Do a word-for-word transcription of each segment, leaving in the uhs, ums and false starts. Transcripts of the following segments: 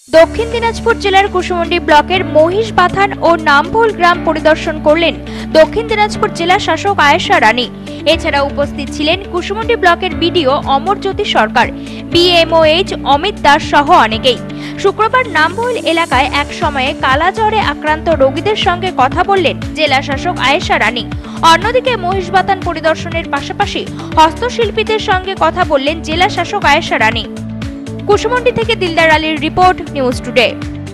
দক্ষিণ দিনাজপুর জেলার কুশমন্ডি ব্লকের মহিষ বাথান ও নামভোল গ্রাম পরিদর্শন করলেন দক্ষিণ দিনাজপুর জেলা শাসক আয়েশা রানী। এছাড়া উপস্থিত ছিলেন কুশমন্ডি ব্লকের বিডিও অমরজ্যোতি সরকার, বিএমওএইচ অমিত দাস সহ অনেকেই। শুক্রবার নামভোল এলাকায় এক সময়ে কালাজ্বরে আক্রান্ত রোগীদের সঙ্গে কথা বললেন জেলা শাসক আয়েশা রানী। অন্যদিকে মহিষ বাথান পরিদর্শনের পাশাপাশি হস্তশিল্পীদের সঙ্গে কথা বললেন জেলা শাসক আয়েশা রানী। কুশমন্ডি থেকে দিলদার আলীর রিপোর্ট, নিউজ টুডে।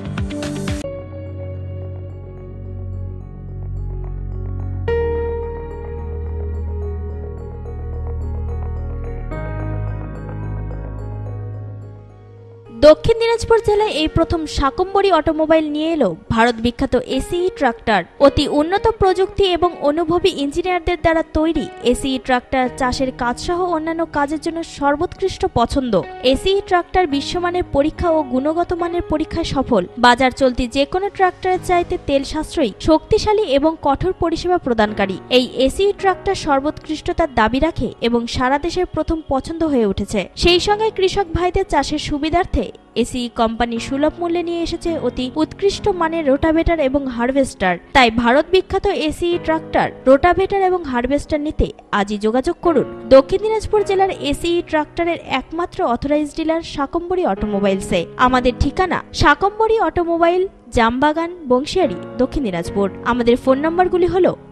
দক্ষিণ দিনাজপুর জেলায় এই প্রথম শাকম্বরী অটোমোবাইল নিয়ে এলো ভারত বিখ্যাত এসিই ট্রাক্টর। অতি উন্নত প্রযুক্তি এবং অনুভবী ইঞ্জিনিয়ারদের দ্বারা তৈরি এসিই ট্রাক্টর চাষের কাজসহ অন্যান্য কাজের জন্য সর্বোৎকৃষ্ট পছন্দ। এসিই ট্রাক্টর বিশ্বমানের পরীক্ষা ও গুণগত মানের পরীক্ষায় সফল। বাজার চলতি যে কোনো ট্রাক্টরের চাইতে তেল সাশ্রয়ী, শক্তিশালী এবং কঠোর পরিষেবা প্রদানকারী এই এসিই ট্রাক্টর সর্বোৎকৃষ্টতার দাবি রাখে এবং সারা দেশের প্রথম পছন্দ হয়ে উঠেছে। সেই সঙ্গে কৃষক ভাইদের চাষের সুবিধার্থে এসিই কোম্পানি সুলভ মূল্যে নিয়ে এসেছে অতি উৎকৃষ্ট মানের রোটাভেটার এবং হারভেস্টার। তাই ভারত বিখ্যাত এসিই ট্রাক্টর, রোটাভেটার এবং হারভেস্টার নিতে আজই যোগাযোগ করুন দক্ষিণ দিনাজপুর জেলার এসিই ট্রাক্টরের একমাত্র অথরাইজড ডিলার শাকম্বরী অটোমোবাইলসে। আমাদের ঠিকানা শাকম্বরী অটোমোবাইল, জামবাগান, বংশিয়ারি, দক্ষিণ দিনাজপুর। আমাদের ফোন নম্বরগুলি হলো